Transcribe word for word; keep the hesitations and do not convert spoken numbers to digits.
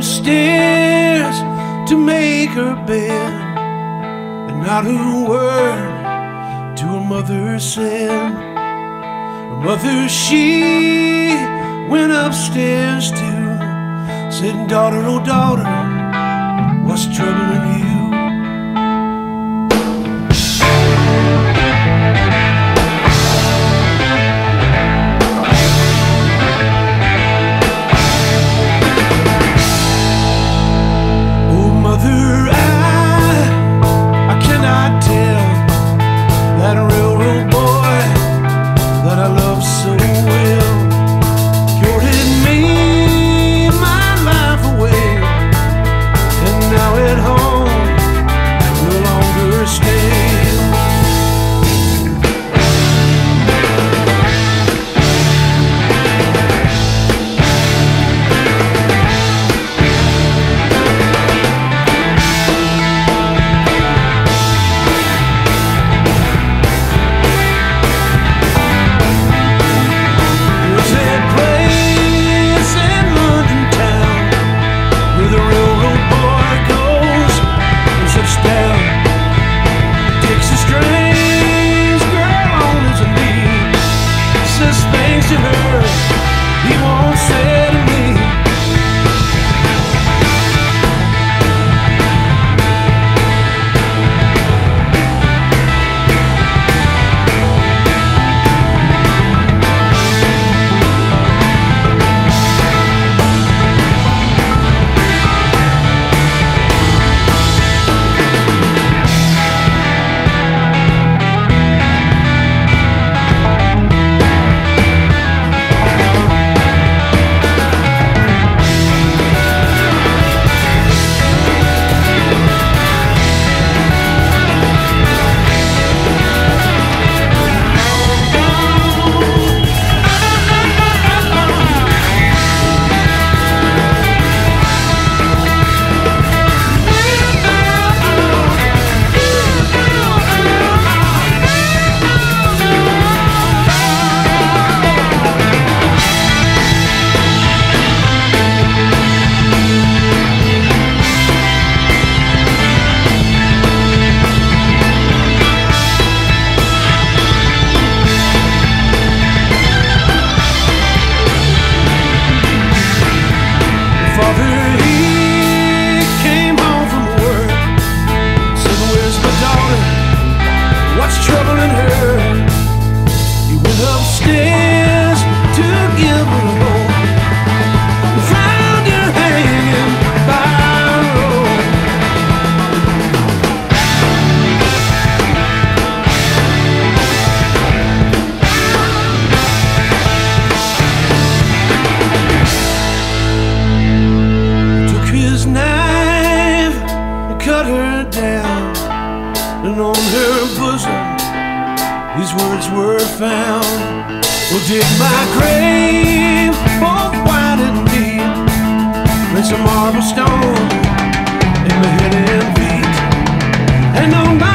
upstairs to make her bed, and not a word to her mother said. Her mother, she went upstairs too, said, "Daughter, oh daughter, what's troubling you?" Cut her down, and on her bosom these words were found. Well, dig my grave, both wide and deep, place a marble stone in my head and feet, and on my